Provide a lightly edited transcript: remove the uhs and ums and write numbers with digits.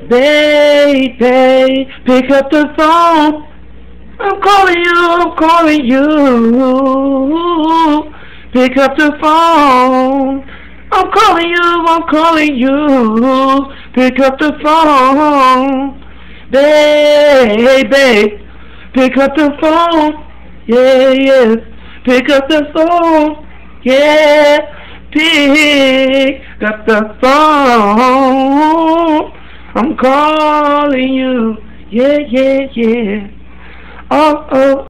Baby, pick up the phone. I'm calling you, I'm calling you. Pick up the phone. I'm calling you, I'm calling you. Pick up the phone. Baby, pick up the phone. Yeah, yeah. Pick up the phone. Yeah. Pick up the phone. I'm calling you. Yeah, yeah, yeah. Oh, oh.